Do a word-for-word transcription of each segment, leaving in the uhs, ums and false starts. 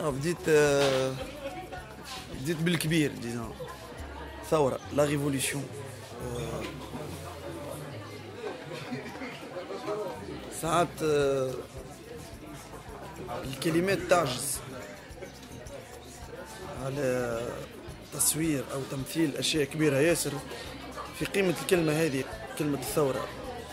بديت بديت بالكبير ديزون ثورة لا ريفوليسيون. ساعات الكلمات تعجز على تصوير أو تمثيل أشياء كبيرة ياسر في قيمة الكلمة هذه، كلمة الثورة.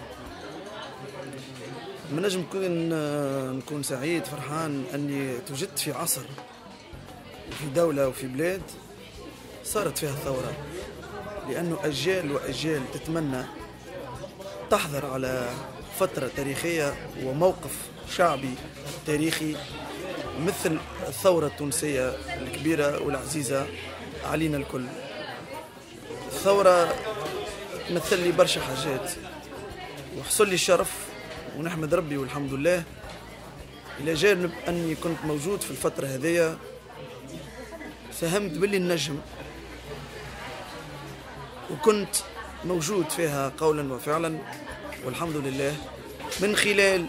من نجم نكون نكون سعيد فرحان أني توجدت في عصر وفي دولة وفي بلاد صارت فيها الثورة، لأنه أجيال وأجيال تتمنى تحضر على فترة تاريخية وموقف شعبي تاريخي مثل الثورة التونسية الكبيرة والعزيزة علينا الكل. الثورة تمثل لي برشا حاجات وحصل لي الشرف ونحمد ربي والحمد لله إلى جانب أني كنت موجود في الفترة هذية، ساهمت باللي النجم وكنت موجود فيها قولا وفعلا والحمد لله، من خلال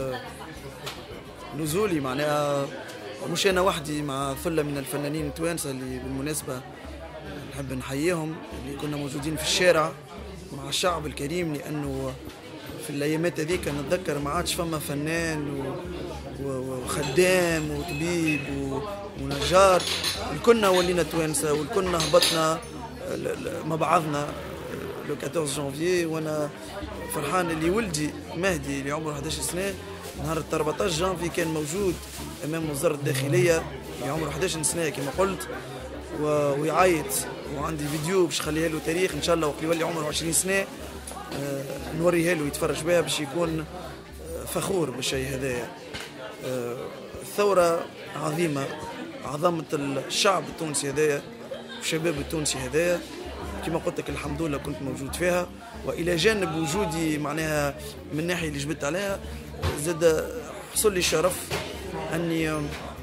نزولي معناها مش أنا وحدي، مع ثلة من الفنانين التوانسة اللي بالمناسبة نحب نحييهم، اللي كنا موجودين في الشارع مع الشعب الكريم، لأنه في الأيامات هذيك نتذكر ما عادش فما فنان وخدام وطبيب ونجار، الكلنا ولينا توانسة والكلنا هبطنا مع بعضنا لو أربعطاش جانفي. وأنا فرحان اللي ولدي مهدي اللي عمره إحداش سنة نهار أربعطاش جانفي كان موجود أمام وزارة الداخلية اللي عمره إحداش سنة كما قلت، ويعيط، وعندي فيديو باش نخليها له تاريخ إن شاء الله وقت يولي عمره عشرين سنة نوريها له يتفرج بها باش يكون فخور بالشيء هذايا. الثورة عظيمة، عظمة الشعب التونسي هذايا والشباب التونسي هذايا، كما قلت لك الحمد لله كنت موجود فيها، والى جانب وجودي معناها من الناحيه اللي جبت عليها زاد حصل لي الشرف اني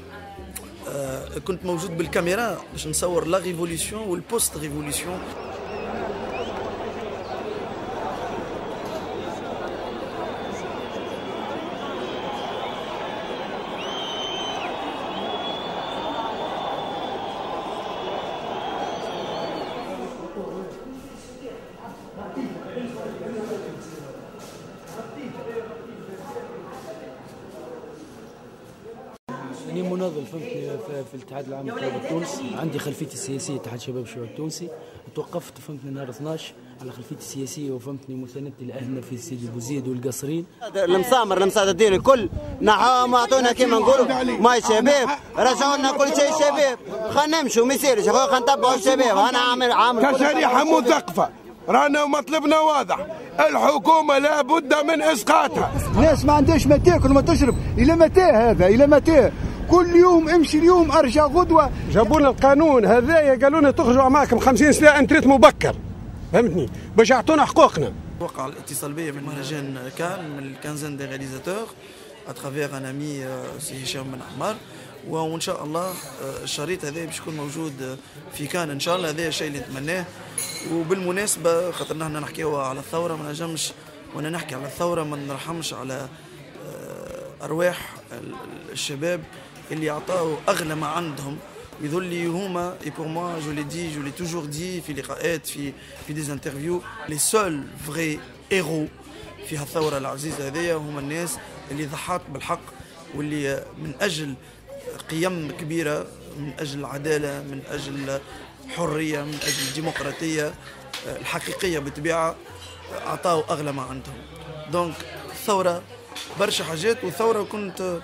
كنت موجود بالكاميرا باش نصور لا ريفوليسيون والبوست ريفوليسيون. أنا مناضل فهمتني في الاتحاد العام للشباب التونسي، عندي خلفيتي السياسية اتحاد شباب الشباب التونسي، توقفت فهمتني نهار اثناش على خلفيتي السياسية وفهمتني مساندتي لأهلنا في سيدي بوزيد والقصرين. المسامر المساعدين الكل نحاهم اعطونا كيما نقولوا ماي شباب، رجعوا لنا كل شيء شباب، خلينا نمشوا ما يصيرش اخويا، خلينا نتبعوا الشباب. أنا عامل عامل كشريحة مثقفة رانا مطلبنا واضح، الحكومة لابد من اسقاطها. الناس ما عندهاش ما تاكل وما تشرب، الى متى هذا؟ الى متى؟ كل يوم امشي اليوم ارجع غدوه. جابوا لنا القانون هذايا قالوا لنا تخرجوا معاكم خمسين سنه انتريت مبكر، فهمتني، باش يعطونا حقوقنا. وقع الاتصال بي من مهرجان كان من الكانزان دي رياليزاتور اترافيغ ان امي سي هشام بن عمار، وان شاء الله الشريط هذا باش يكون موجود في كان ان شاء الله. هذا الشيء اللي نتمناه. وبالمناسبه خاطر نحن نحكيو على الثوره ما نجمش وانا نحكي على الثوره ما نرحمش على ارواح الشباب اللي عطاو اغلى ما عندهم، يظل هما اي بور موا جو لي دي جو لي توجور دي في لقاءات في في دي انترفيو، لي سول فغي ايرو في هالثوره العزيزه هذيا هما الناس اللي ضحات بالحق، واللي من اجل قيم كبيره، من اجل العداله، من اجل الحريه، من اجل الديمقراطيه الحقيقيه بالطبيعه عطاو اغلى ما عندهم. دونك الثوره برشا حاجات، والثوره كنت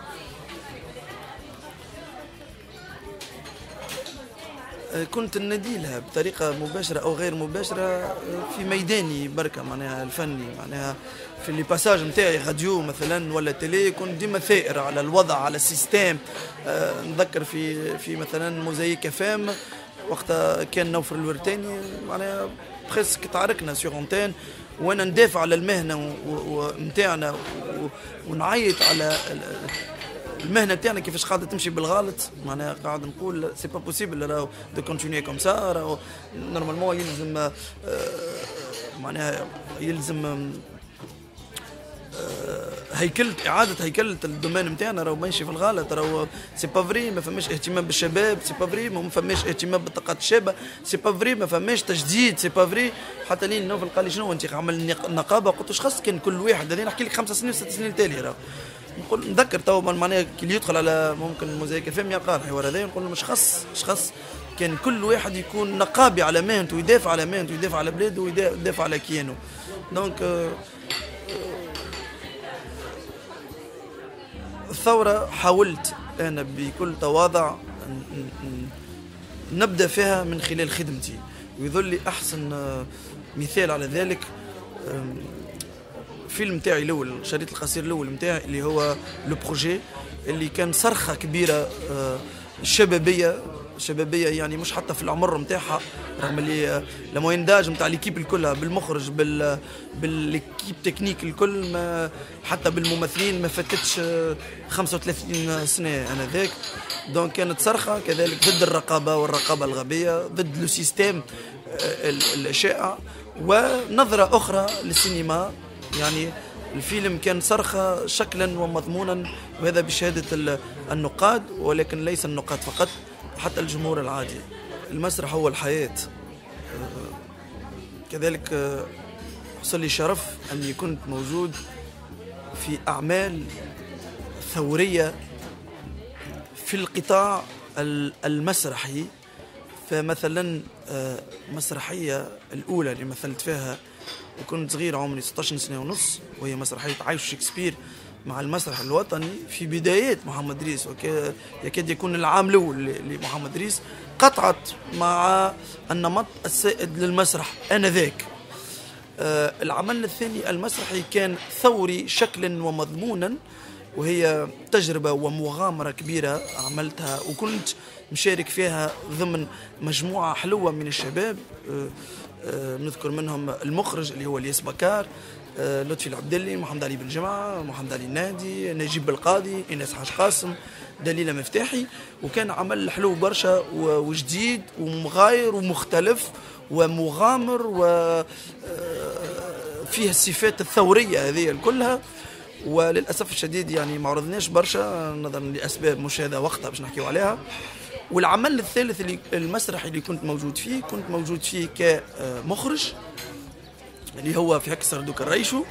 كنت نديلها بطريقة مباشرة أو غير مباشرة في ميداني بركة معناها الفني، معناها في اللي باساج نتاعي راديو مثلا ولا تيلي كنت ديما ثائر على الوضع على السيستم. أه نذكر في في مثلا موزايك فام وقتها كان نوفر الورتاني معناها بريسك تعاركنا سيغ اونتين، وانا ندافع على المهنة ونتاعنا ونعيط على المهنه تاعنا كيفاش قاعده تمشي بالغلط، معناها قاعد نقول سي با بوسيبل راهو دو كونتينيي كوم سا، راهو نورمالمون يلزم آه معناها يلزم آه هيكلة إعادة هيكلة الدومين نتاعنا راهو ماشي في الغلط، راهو سي با فري ما فماش اهتمام بالشباب، سي با فري ما فماش اهتمام بالطاقات الشابة، سي با فري ما فماش تجديد، سي با فري. حتى لين نوفل قال لي شنو أنت عمل نقابة، قلت له خاص كان كل واحد هذا نحكي لك خمس سنين ست سنين تالي راهو نقول نذكر تو معناها كي اللي يدخل على ممكن موزايك فهم يلقى الحوار هذا نقول له مش خاص مش خاص كان كل واحد يكون نقابي على مهنته ويدافع على مهنته ويدافع على بلاده ويدافع على كيانه. دونك الثورة حاولت أنا بكل تواضع نبدأ فيها من خلال خدمتي، ويظل لي أحسن مثال على ذلك فيلم تاعي الأول، الشريط القصير الأول متاعي اللي هو لو بروجي، اللي كان صرخة كبيرة شبابية شبابية يعني مش حتى في العمر نتاعها، رغم اللي لما داج نتاع ليكيب الكلها بالمخرج بال بالليكيب تكنيك الكل، ما حتى بالممثلين ما فاتتش خمسة وثلاثين سنة أنا ذاك. دونك كانت صرخة كذلك ضد الرقابة والرقابة الغبية، ضد لو سيستيم الشائع، ونظرة أخرى للسينما. يعني الفيلم كان صرخة شكلا ومضمونا، وهذا بشهادة النقاد، ولكن ليس النقاد فقط، حتى الجمهور العادي. المسرح هو الحياة. كذلك حصل لي شرف أني كنت موجود في أعمال ثورية في القطاع المسرحي. فمثلا مسرحية الأولى اللي مثلت فيها وكنت صغير عمري ستة عشر سنة ونص، وهي مسرحية عايش شكسبير مع المسرح الوطني في بدايات محمد ريس، ويكاد يكون العام الأول لمحمد ريس، قطعت مع النمط السائد للمسرح آنذاك. آه العمل الثاني المسرحي كان ثوري شكلا ومضمونا، وهي تجربة ومغامرة كبيرة عملتها وكنت مشارك فيها ضمن مجموعة حلوة من الشباب. آه آه نذكر منهم المخرج اللي هو الياس بكار، آه لطفي العبدلي، محمد علي بن جمعة، محمد علي النادي، نجيب القاضي، إناس حاج قاسم، دليلة مفتاحي. وكان عمل حلو برشا وجديد ومغاير ومختلف ومغامر وفيه الصفات الثورية هذه كلها. وللأسف الشديد يعني ما عرضناش برشا نظرا لأسباب مش هذا وقتها باش نحكيو عليها. والعمل الثالث اللي المسرحي اللي كنت موجود فيه كنت موجود فيه كمخرج اللي هو في هكسر دوك الريشو.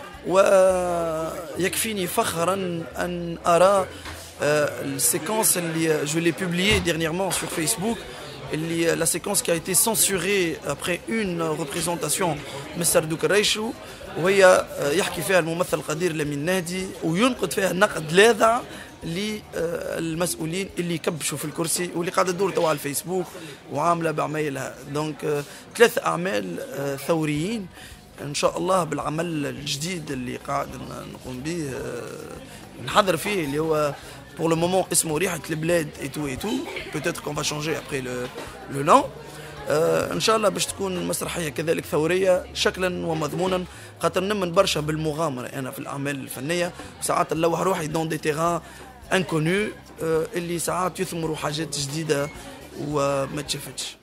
ويكفيني فخرا أن أرى السيكونس اللي جو لي بوبليي ديرنييرمون sur Facebook، اللي la séquence qui a été censurée après une représentation من سردوك الريشو، وهي يحكي فيها الممثل قدير لمين نادي وينقد فيها نقد لاذع للمسؤولين اللي كبشوا في الكرسي واللي قاعده تدور توا على الفيسبوك وعامله بعمايلها. دونك ثلاث اعمال ثوريين ان شاء الله بالعمل الجديد اللي قاعد نقوم به نحضر فيه، اللي هو pour le moment اسمه ريحة البلاد et tout et tout. peut-être qu'on va changer après le le nom. آه ان شاء الله باش تكون مسرحية كذلك ثورية شكلا ومضمونا، خاطر نمن برشا بالمغامرة انا في الاعمال الفنية. ساعات نلوح روحي دون دي تيغان انكونو اللي ساعات يثمروا حاجات جديدة وما تشافتش.